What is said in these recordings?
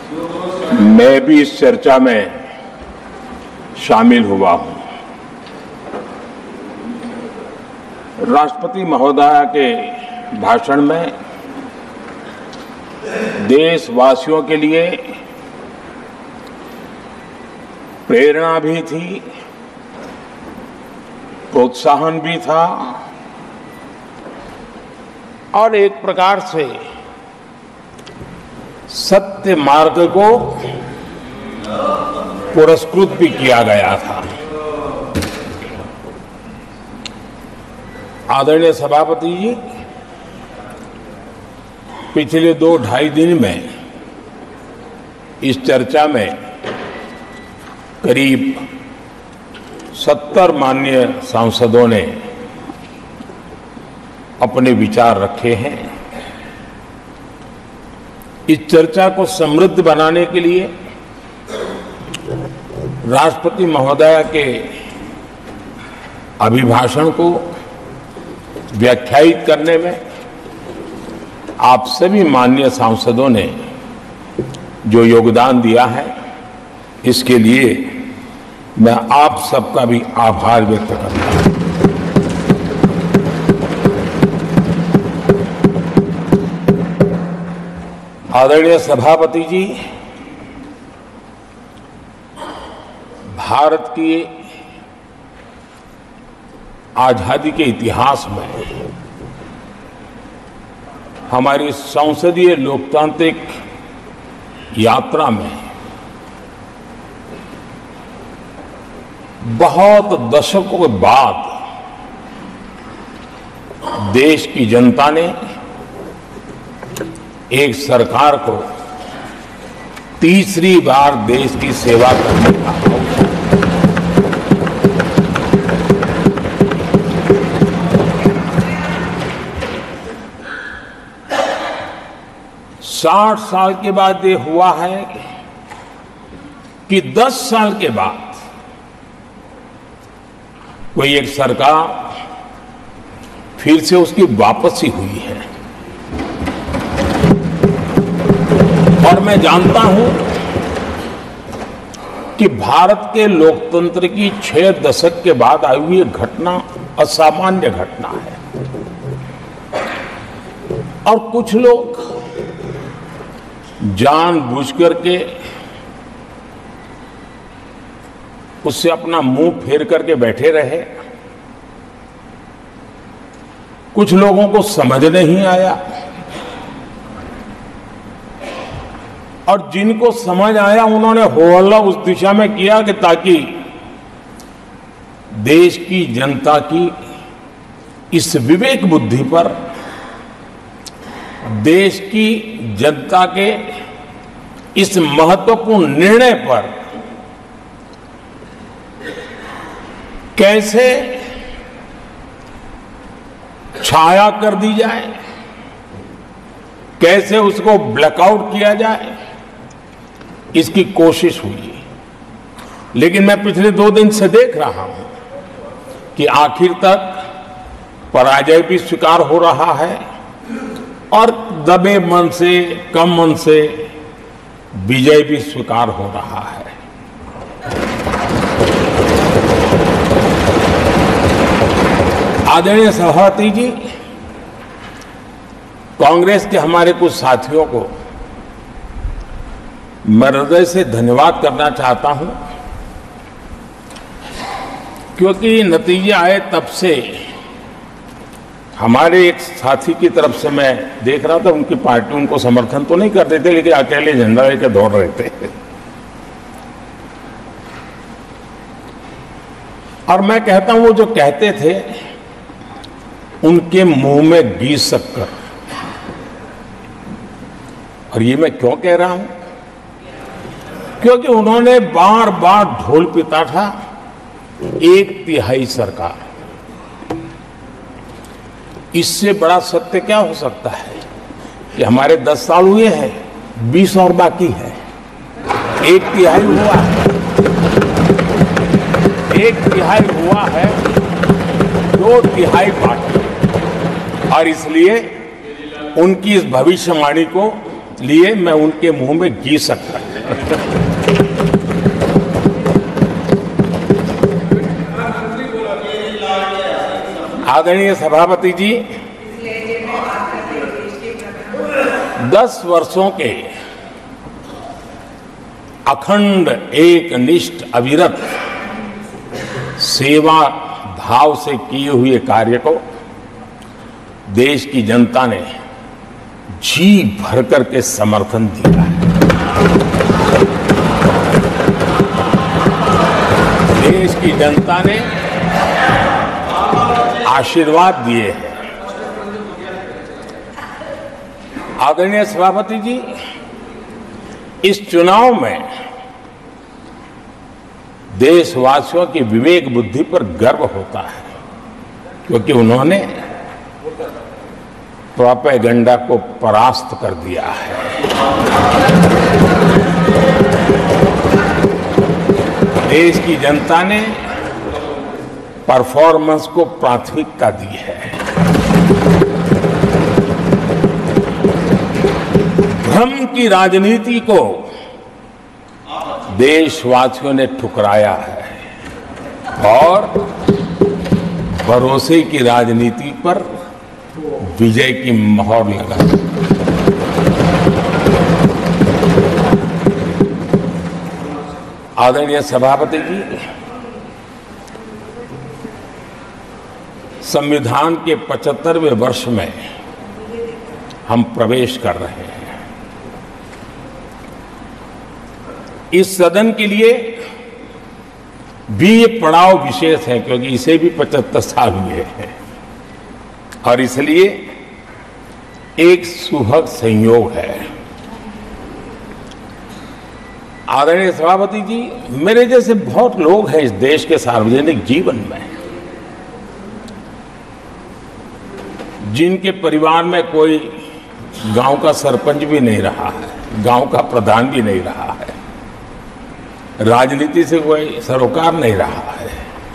मैं भी इस चर्चा में शामिल हुआ हूं। राष्ट्रपति महोदया के भाषण में देशवासियों के लिए प्रेरणा भी थी, प्रोत्साहन भी था और एक प्रकार से सत्य मार्ग को पुरस्कृत भी किया गया था। आदरणीय सभापति जी, पिछले 2-2.5 दिन में इस चर्चा में करीब 70 माननीय सांसदों ने अपने विचार रखे हैं। इस चर्चा को समृद्ध बनाने के लिए राष्ट्रपति महोदया के अभिभाषण को व्याख्यायित करने में आप सभी माननीय सांसदों ने जो योगदान दिया है, इसके लिए मैं आप सबका भी आभार व्यक्त करता हूं। आदरणीय सभापति जी, भारत की आजादी के इतिहास में हमारी संसदीय लोकतांत्रिक यात्रा में बहुत दशकों के बाद देश की जनता ने एक सरकार को तीसरी बार देश की सेवा करने का अवसर 60 साल के बाद ये हुआ है कि 10 साल के बाद कोई एक सरकार फिर से उसकी वापसी हुई है। और मैं जानता हूं कि भारत के लोकतंत्र की 6 दशक के बाद आई हुई घटना असामान्य घटना है और कुछ लोग जानबूझकर के उससे अपना मुंह फेर करके बैठे रहे। कुछ लोगों को समझ नहीं आया और जिनको समझ आया उन्होंने हो हल्ला उस दिशा में किया कि ताकि देश की जनता की इस विवेक बुद्धि पर, देश की जनता के इस महत्वपूर्ण निर्णय पर कैसे छाया कर दी जाए, कैसे उसको ब्लैकआउट किया जाए, इसकी कोशिश हुई। लेकिन मैं पिछले 2 दिन से देख रहा हूं कि आखिर तक पराजय भी स्वीकार हो रहा है और दबे मन से, कम मन से विजय भी स्वीकार हो रहा है। आदरणीय सभापति जी, कांग्रेस के हमारे कुछ साथियों को मैं हृदय से धन्यवाद करना चाहता हूं, क्योंकि नतीजे आए तब से हमारे एक साथी की तरफ से मैं देख रहा था, उनकी पार्टी उनको समर्थन तो नहीं करते थे लेकिन अकेले झंडा लेकर दौड़ रहे थे। और मैं कहता हूं वो जो कहते थे उनके मुंह में घी शक्कर। और ये मैं क्यों कह रहा हूं? क्योंकि उन्होंने बार बार ढोल पीटा था 1/3 सरकार। इससे बड़ा सत्य क्या हो सकता है कि हमारे 10 साल हुए हैं, 20 और बाकी है। 1/3 हुआ है, 1/3 हुआ है, 2/3 बाकी। और इसलिए उनकी इस भविष्यवाणी को लिए मैं उनके मुंह में घी सकता हूं। आदरणीय सभापति जी, 10 वर्षों के अखंड एकनिष्ठ अविरत सेवा भाव से किए हुए कार्य को देश की जनता ने जी भर करके समर्थन दिया है। देश की जनता ने आशीर्वाद दिए हैं। आदरणीय सभापति जी, इस चुनाव में देशवासियों की विवेक बुद्धि पर गर्व होता है, क्योंकि उन्होंने प्रोपेगेंडा को परास्त कर दिया है। देश की जनता ने परफॉर्मेंस को प्राथमिकता दी है। भ्रम की राजनीति को देशवासियों ने ठुकराया है और भरोसे की राजनीति पर विजय की मोहर लगाई। आदरणीय सभापति जी, संविधान के 75वें वर्ष में हम प्रवेश कर रहे हैं। इस सदन के लिए भी ये पड़ाव विशेष है, क्योंकि इसे भी 75 साल हुए हैं और इसलिए एक सुभग संयोग है। आदरणीय सभापति जी, मेरे जैसे बहुत लोग हैं इस देश के सार्वजनिक जीवन में, जिनके परिवार में कोई गांव का सरपंच भी नहीं रहा है, गांव का प्रधान भी नहीं रहा है, राजनीति से कोई सरोकार नहीं रहा है,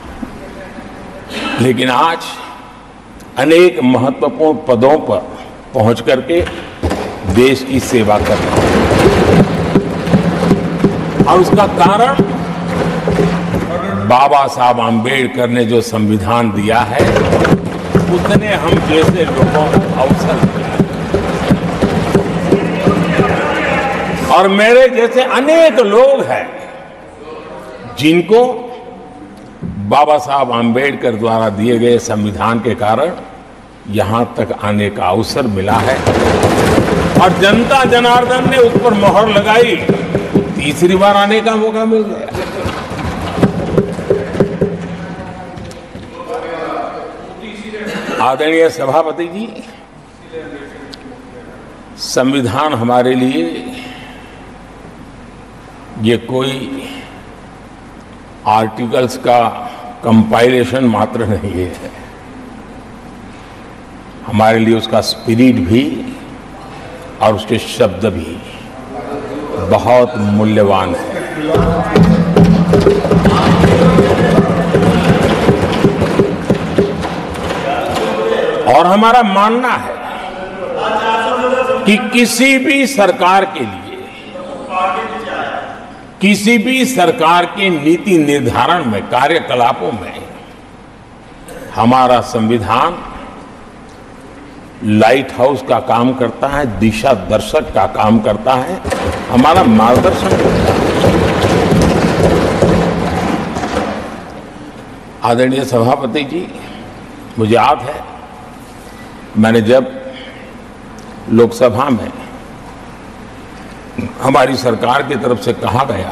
लेकिन आज अनेक महत्वपूर्ण पदों पर पहुंच करके देश की सेवा कर रहे हैं। और उसका कारण बाबा साहब आम्बेडकर ने जो संविधान दिया है, उसने हम जैसे लोगों को अवसर दिया और मेरे जैसे अनेक लोग हैं जिनको बाबा साहब आम्बेडकर द्वारा दिए गए संविधान के कारण यहां तक आने का अवसर मिला है और जनता जनार्दन ने उस पर मोहर लगाई, तीसरी बार आने का मौका मिल गया। आदरणीय सभापति जी, संविधान हमारे लिए ये कोई आर्टिकल्स का कंपाइलेशन मात्र नहीं है, हमारे लिए उसका स्पिरिट भी और उसके शब्द भी बहुत मूल्यवान है। और हमारा मानना है कि किसी भी सरकार के लिए, किसी भी सरकार के नीति निर्धारण में, कार्यकलापों में हमारा संविधान लाइट हाउस का काम करता है, दिशा दर्शक का काम करता है, हमारा मार्गदर्शन करता है। आदरणीय सभापति जी, मुझे याद है मैंने जब लोकसभा में हमारी सरकार की तरफ से कहा गया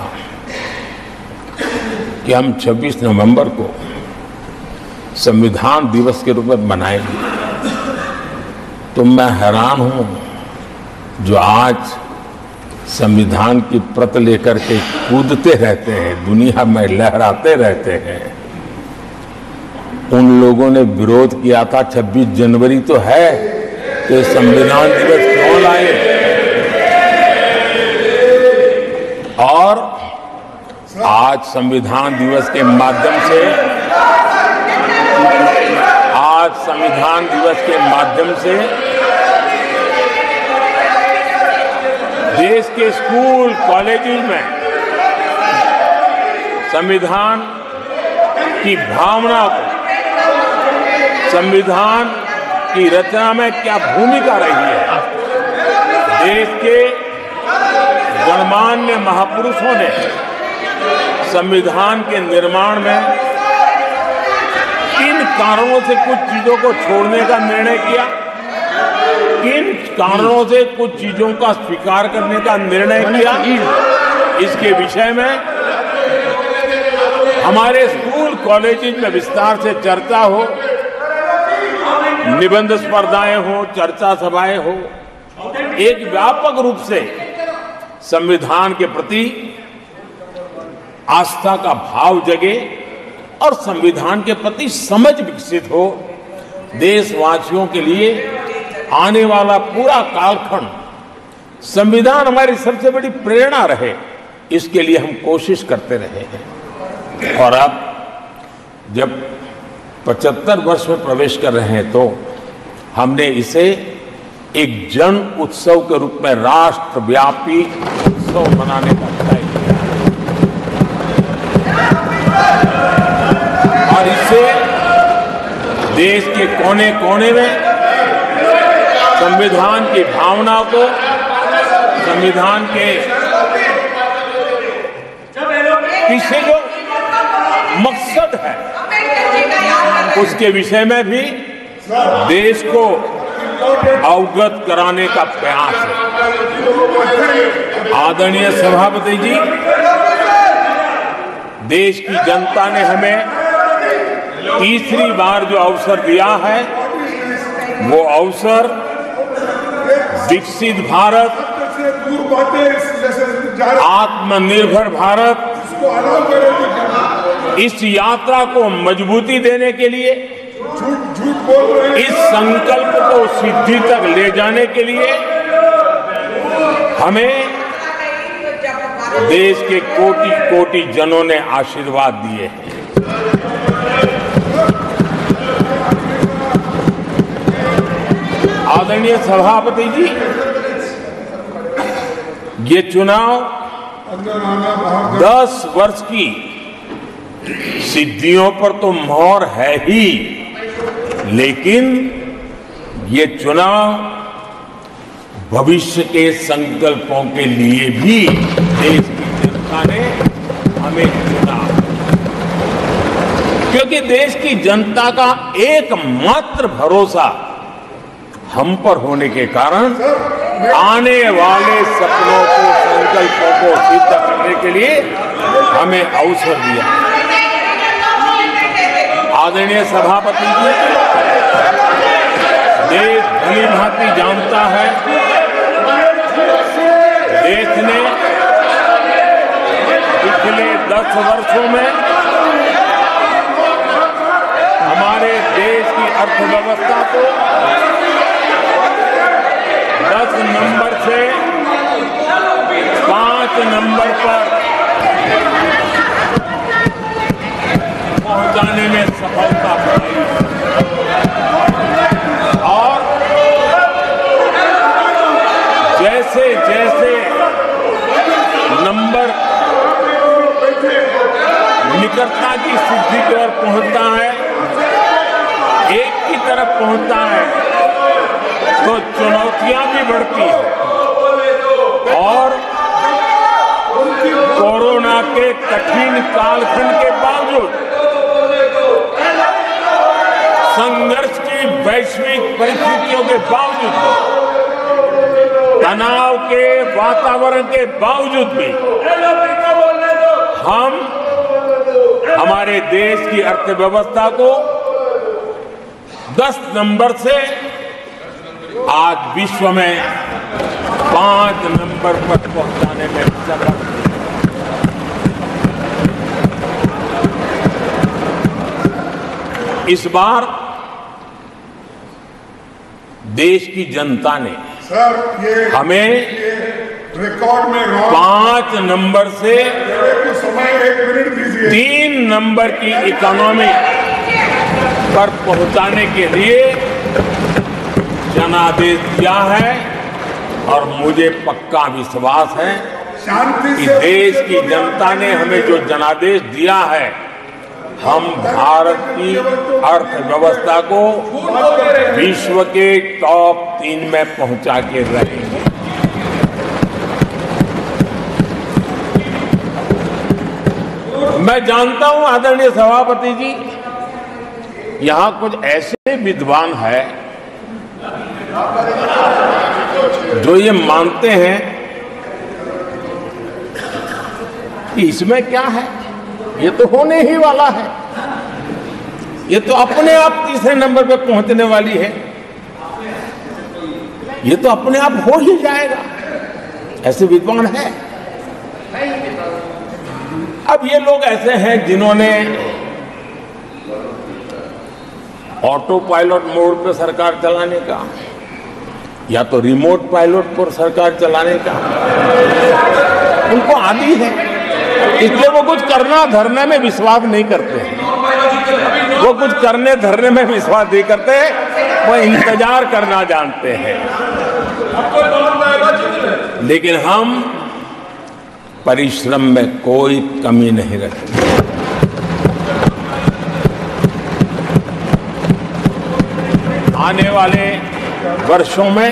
कि हम 26 नवंबर को संविधान दिवस के रूप में मनाएंगे, तो मैं हैरान हूं जो आज संविधान की प्रत लेकर के कूदते रहते हैं, दुनिया में लहराते रहते हैं, उन लोगों ने विरोध किया था 26 जनवरी तो है, तो संविधान दिवस क्यों लाए। और आज संविधान दिवस के माध्यम से, आज संविधान दिवस के माध्यम से देश के स्कूल कॉलेजेस में संविधान की भावना को, संविधान की रचना में क्या भूमिका रही है, देश के गणमान्य महापुरुषों ने संविधान के निर्माण में किन कारणों से कुछ चीजों को छोड़ने का निर्णय किया, किन कारणों से कुछ चीजों का स्वीकार करने का निर्णय किया, इसके विषय में हमारे स्कूल कॉलेजेस में विस्तार से चर्चा हो, निबंध स्पर्धाएं हो, चर्चा सभाएं हो, एक व्यापक रूप से संविधान के प्रति आस्था का भाव जगे और संविधान के प्रति समझ विकसित हो। देशवासियों के लिए आने वाला पूरा कालखंड संविधान हमारी सबसे बड़ी प्रेरणा रहे, इसके लिए हम कोशिश करते रहे हैं। और अब जब 75 वर्ष में प्रवेश कर रहे हैं तो हमने इसे एक जन उत्सव के रूप में राष्ट्रव्यापी उत्सव मनाने का तय किया और इससे देश के कोने कोने में संविधान की भावना को, संविधान के पीछे जो मकसद है उसके विषय में भी देश को अवगत कराने का प्रयास है। आदरणीय सभापति जी, देश की जनता ने हमें तीसरी बार जो अवसर दिया है वो अवसर विकसित भारत, आत्मनिर्भर भारत, इस यात्रा को मजबूती देने के लिए, इस संकल्प को सिद्धि तक ले जाने के लिए हमें देश के कोटि कोटि जनों ने आशीर्वाद दिए हैं। आदरणीय सभापति जी, ये चुनाव 10 वर्ष की सिद्धियों पर तो मोहर है ही, लेकिन ये चुनाव भविष्य के संकल्पों के लिए भी देश की जनता ने हमें चुना, क्योंकि देश की जनता का एकमात्र भरोसा हम पर होने के कारण आने वाले सपनों को, संकल्पों को सिद्ध करने के लिए हमें अवसर दिया। आदरणीय सभापति जी, देश भली भांति जानता है, देश ने पिछले 10 वर्षों में हमारे देश की अर्थव्यवस्था को 10 नंबर से 5 नंबर पर पहुंचाने में सफलता पाई और जैसे जैसे नंबर निकटता की सिद्धि की ओर पहुंचता है, एक की तरफ पहुंचता है, तो चुनौतियां भी बढ़ती हैं और कोरोना के कठिन कालखंड के बावजूद, संघर्ष की वैश्विक परिस्थितियों के बावजूद, तनाव के वातावरण के बावजूद भी हम हमारे देश की अर्थव्यवस्था को 10 नंबर से आज विश्व में 5 नंबर पर पहुंचाने में सफल। इस बार देश की जनता ने हमें रिकॉर्ड में 5 नंबर से 3 नंबर की इकोनॉमी पर पहुंचाने के लिए जनादेश दिया है और मुझे पक्का विश्वास है शांति कि से देश की जनता ने हमें जो जनादेश दिया है, हम भारत की अर्थव्यवस्था को विश्व के टॉप 3 में पहुंचा के रहेंगे। मैं जानता हूं आदरणीय सभापति जी, यहां कुछ ऐसे विद्वान हैं जो ये मानते हैं कि इसमें क्या है, ये तो होने ही वाला है, ये तो अपने आप तीसरे नंबर पे पहुंचने वाली है, ये तो अपने आप हो ही जाएगा। ऐसे विद्वान हैं। अब ये लोग ऐसे हैं जिन्होंने ऑटो पायलट मोड पे सरकार चलाने का या तो रिमोट पायलट पर सरकार चलाने का उनको आदी है, इसलिए वो कुछ करना धरने में विश्वास नहीं करते हैं। वो कुछ करने धरने में विश्वास नहीं करते, वो इंतजार करना जानते हैं। लेकिन हम परिश्रम में कोई कमी नहीं रखेंगे। आने वाले वर्षों में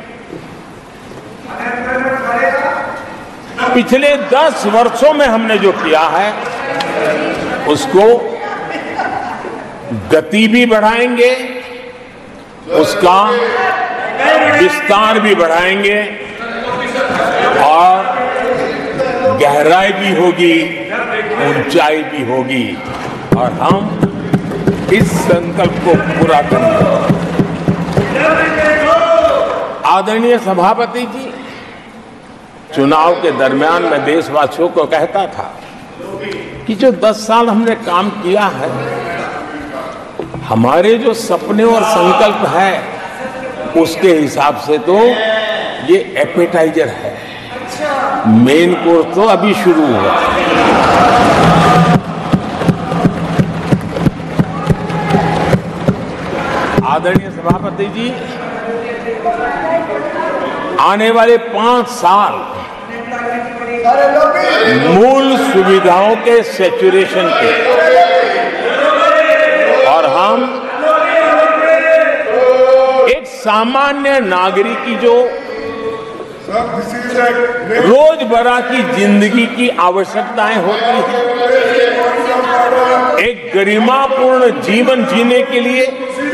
पिछले 10 वर्षों में हमने जो किया है उसको गति भी बढ़ाएंगे, उसका विस्तार भी बढ़ाएंगे और गहराई भी होगी, ऊंचाई भी होगी और हम इस संकल्प को पूरा करेंगे। आदरणीय सभापति जी, चुनाव के दरमियान मैं देशवासियों को कहता था कि जो 10 साल हमने काम किया है, हमारे जो सपने और संकल्प है उसके हिसाब से तो ये एपेटाइजर है, मेन कोर्स तो अभी शुरू हुआ। आदरणीय सभापति जी, आने वाले 5 साल मूल सुविधाओं के सैचुरेशन के और हम एक सामान्य नागरिक की जो रोजमर्रा की जिंदगी की आवश्यकताएं होती हैं, एक गरिमापूर्ण जीवन जीने के लिए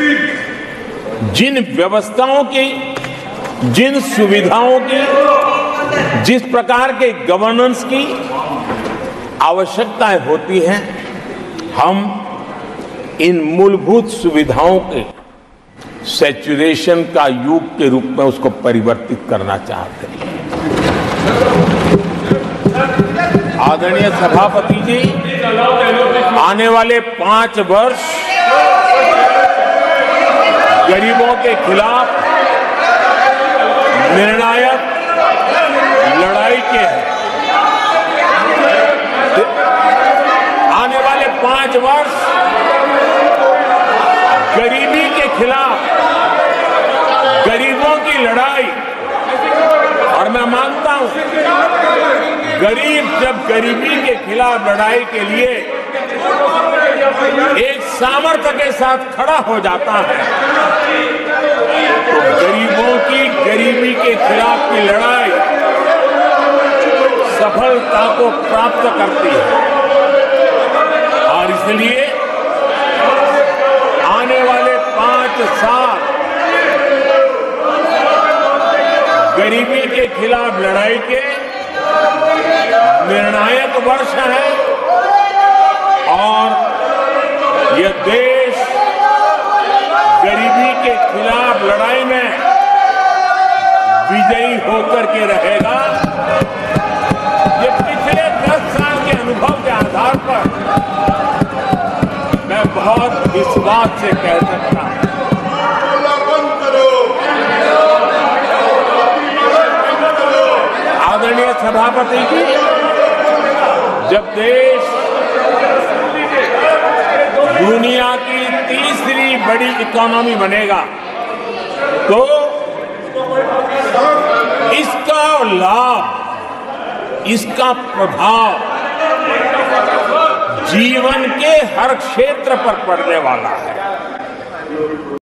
जिन व्यवस्थाओं की, जिन सुविधाओं की, जिस प्रकार के गवर्नेंस की आवश्यकताएं होती हैं, हम इन मूलभूत सुविधाओं के सैचुरेशन का युग के रूप में उसको परिवर्तित करना चाहते हैं। आदरणीय सभापति जी, आने वाले 5 वर्ष गरीबों के खिलाफ निर्णायक लड़ाई के हैं। आने वाले 5 वर्ष गरीबी के खिलाफ गरीबों की लड़ाई, और मैं मानता हूं गरीब जब गरीबी के खिलाफ लड़ाई के लिए एक सामर्थ्य के साथ खड़ा हो जाता है तो गरीबों की गरीबी के खिलाफ की लड़ाई सफलता को प्राप्त करती है। और इसलिए आने वाले 5 साल गरीबी के खिलाफ लड़ाई के निर्णायक वर्ष है और यह देश गरीबी के खिलाफ लड़ाई में विजयी होकर के रहेगा। ये पिछले 10 साल के अनुभव के आधार पर मैं बहुत विश्वास से कह सकता हूं। आदरणीय सभापति जी, जब देश दुनिया की तीसरी बड़ी इकोनॉमी बनेगा तो लाभ, इसका प्रभाव जीवन के हर क्षेत्र पर पड़ने वाला है।